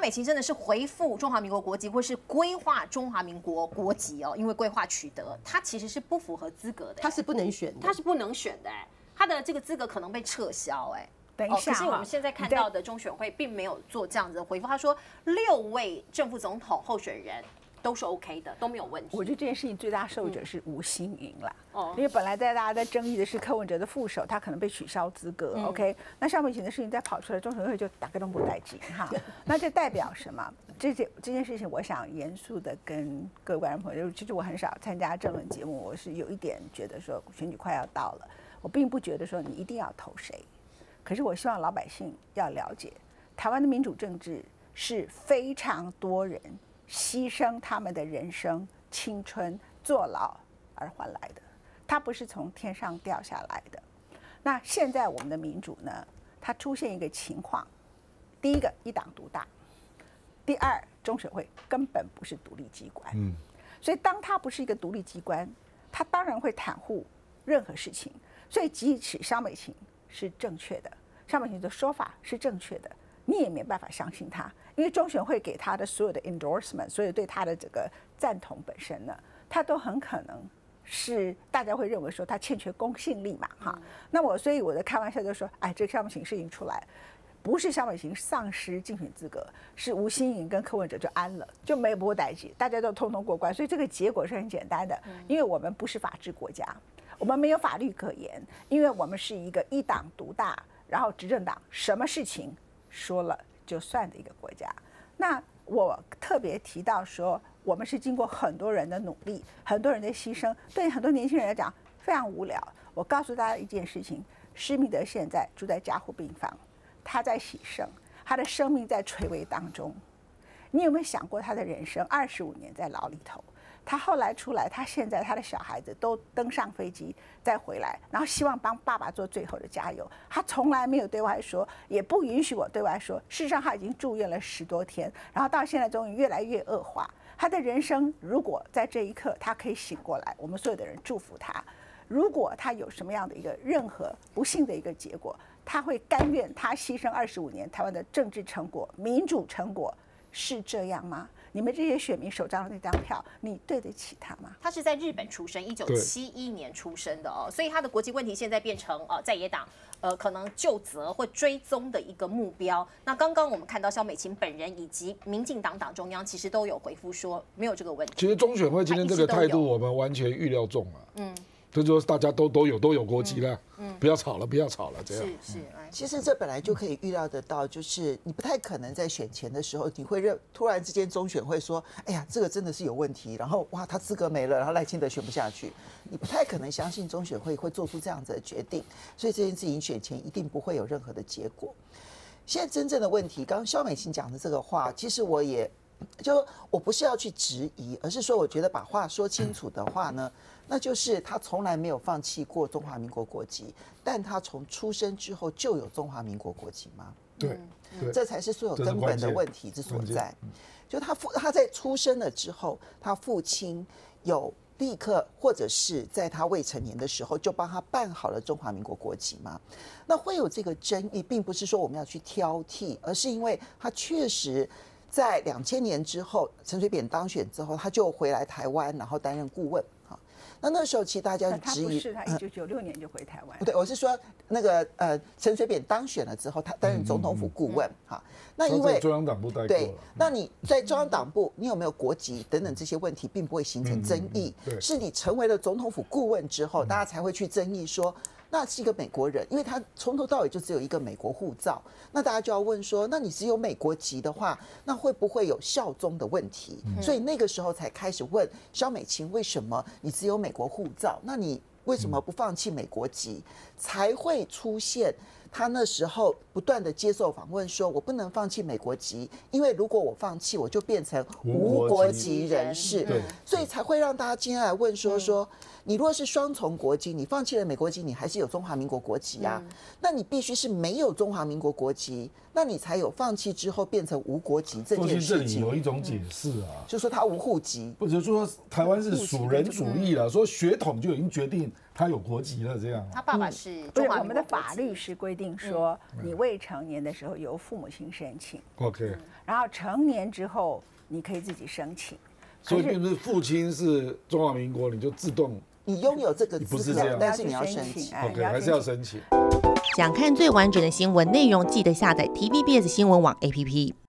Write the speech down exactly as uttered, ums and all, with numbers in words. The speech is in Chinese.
美琴真的是回复中华民国国籍，或是规划中华民国国籍哦，因为规划取得，他其实是不符合资格的， 他是不能选的， 他是不能选的，哎，他的这个资格可能被撤销，哎。 等一下、哦， 可是我们现在看到的中选会并没有做这样子的回复，他说六位正副总统候选人都是 OK 的，都没有问题。 我觉得这件事情最大受者是吴欣盈啦， 哦、 嗯，因为本来在大家在争议的是柯文哲的副手，他可能被取消资格、嗯、，OK， 那萧美琴的事情再跑出来，中选会就打个动不带劲哈，那这代表什么？这件这件事情，我想严肃的跟各位观众朋友，其实我很少参加政论节目，我是有一点觉得说选举快要到了，我并不觉得说你一定要投谁。可是我希望老百姓要了解，台湾的民主政治是非常多人牺牲他们的人生、青春、坐牢而换来的，它不是从天上掉下来的。那现在我们的民主呢，它出现一个情况：第一个，一党独大；第二，中选会根本不是独立机关。嗯，所以当它不是一个独立机关，它当然会袒护任何事情。所以即使萧美琴是正确的，萧美琴的说法是正确的，你也没办法相信他，因为中选会给他的所有的 endorsement， 所有对他的这个赞同本身呢，他都很可能是大家会认为说他欠缺公信力嘛，哈。那我所以我的开玩笑就说，哎，这个萧美琴事情出来，不是萧美琴丧失竞选资格，是吴欣盈跟柯文哲就安了，就没有波代际，大家都通通过关，所以这个结果是很简单的，因为我们不是法治国家。我们没有法律可言，因为我们是一个一党独大，然后执政党什么事情说了就算的一个国家。那我特别提到说，我们是经过很多人的努力，很多人的牺牲，对很多年轻人来讲非常无聊。我告诉大家一件事情：施密德现在住在加护病房，他在洗肾，他的生命在垂危当中。你有没有想过他的人生二十五年在牢里头？他后来出来，他现在他的小孩子都登上飞机再回来，然后希望帮爸爸做最后的加油。他从来没有对外说，也不允许我对外说。事实上，他已经住院了十多天，然后到现在终于越来越恶化。他的人生如果在这一刻他可以醒过来，我们所有的人祝福他。如果他有什么样的一个任何不幸的一个结果，他会甘愿他牺牲二十五年台湾的政治成果、民主成果，是这样吗？你们这些选民手上的那张票，你对得起他吗？ 他是在日本出生，一九七一年出生的哦，所以他的国际问题现在变成呃在野党呃可能究责或追踪的一个目标。那刚刚我们看到萧美琴本人以及民进党党中央其实都有回复说没有这个问题。 其实中选会今天这个态度，我们完全预料中了。嗯。就是说，大家都都有都有国籍了，嗯，不要吵了，不要吵了，这样是是。 其实这本来就可以预料得到，就是你不太可能在选前的时候，你会认突然之间中选会说，哎呀，这个真的是有问题，然后哇，他资格没了，然后赖清德选不下去，你不太可能相信中选会会做出这样子的决定，所以这件事情选前一定不会有任何的结果。现在真正的问题，刚刚萧美琴讲的这个话，其实我也就我不是要去质疑，而是说我觉得把话说清楚的话呢。那就是他从来没有放弃过中华民国国籍，但他从出生之后就有中华民国国籍吗？ 对， 这才是所有根本的问题之所在。就他父他在出生了之后，他父亲有立刻或者是在他未成年的时候就帮他办好了中华民国国籍吗？那会有这个争议，并不是说我们要去挑剔，而是因为他确实。在两千年之后，陈水扁当选之后，他就回来台湾，然后担任顾问。哈，那那时候其实大家就质疑， 他不是他一九九六年就回台湾。 不对，我是说那个呃，陈水扁当选了之后，他担任总统府顾问。哈，那因为中央党部待过对，那你在中央党部，你有没有国籍等等这些问题，并不会形成争议。是你成为了总统府顾问之后，大家才会去争议说。那是一个美国人，因为他从头到尾就只有一个美国护照，那大家就要问说，那你只有美国籍的话，那会不会有效忠的问题？嗯、所以那个时候才开始问萧美琴，为什么你只有美国护照？那你为什么不放弃美国籍？才会出现他那时候不断的接受访问，说我不能放弃美国籍，因为如果我放弃，我就变成无国籍人士，所以才会让大家今天来问说说。你如果是双重国籍，你放弃了美国籍，你还是有中华民国国籍啊。嗯、那你必须是没有中华民国国籍，那你才有放弃之后变成无国籍这件事情。 这里有一种解释啊， 就说他无户籍， 或者说台湾是属人主义了，说血统就已经决定他有国籍了，这样。 他爸爸是不是中华我们的法民国国籍律是规定说，你未成年的时候由父母亲申请， OK， 然后成年之后你可以自己申请。 所以并不是父亲是中华民国，你就自动你拥有这个不是资格， 这样但是你要申请。 哎 OK，还是要申请。 想看最完整的新闻内容，记得下载 T V B S 新闻网 A P P。